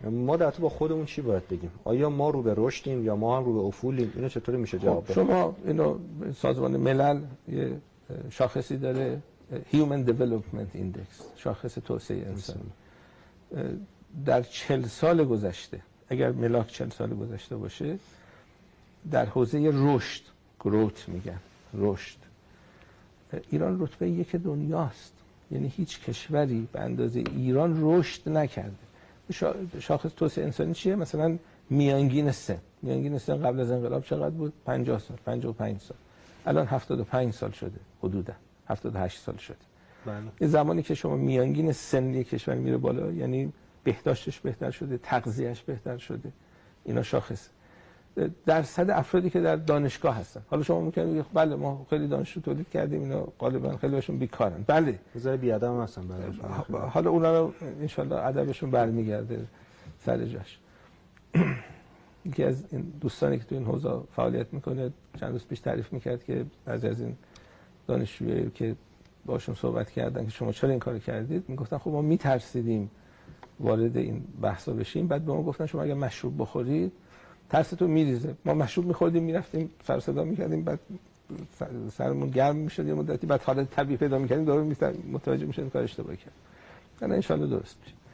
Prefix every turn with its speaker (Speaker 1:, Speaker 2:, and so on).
Speaker 1: ما در تو با خودمون چی باید بگیم؟ آیا ما رو به رشدیم یا ما هم رو به افولیم؟ اینو چطوری میشه جواب داد؟
Speaker 2: شما اینو سازمان ملل یه شاخصی داره، Human Development Index، شاخص توسعه انسانی. در 40 سال گذشته، اگر ملاک 40 سال گذشته باشه، در حوزه رشد، گروت میگن، رشد، ایران رتبه 1 دنیاست. یعنی هیچ کشوری به اندازه ایران رشد نکرده. شاخص توسعه انسانی چیه؟ مثلا میانگین سن قبل از انقلاب چقدر بود؟ 50 سال، 55 سال. الان 75 سال شده، حدودا 78 سال شده.
Speaker 1: بله.
Speaker 2: یه زمانی که شما میانگین سن یک کشور میره بالا، یعنی بهداشتش بهتر شده، تغذیه‌اش بهتر شده. اینا شاخص. درصد افرادی که در دانشگاه هستن، حالا شما میگید بله ما خیلی دانشجو تولید کردیم، اینا غالبا خیلی هاشون بیکارن. بله،
Speaker 1: بذار بی ادب هستن بله.
Speaker 2: حالا اونا رو ان شاء الله ادبشون برمیگرده سر جاش. یکی از این دوستانی که تو این حوزه فعالیت میکنه چند روز پیش تعریف میکرد که از این دانشجویی که باشون صحبت کردن که شما چرا این کارو کردید، میگفتن خب ما میترسیدیم وارد این بحثا بشیم. بعد به ما گفتن شما اگه مشروب بخورید ترستون میریزه. ما مشروب میخوردیم، میرفتیم سر صدا میکردیم، بعد سرمون گرم میشد یه مدتی، بعد حالت طبیعی پیدا میکردیم، دوباره متوجه میشدیم کار اشتباهی کردیم. ان شاء الله درست میشه.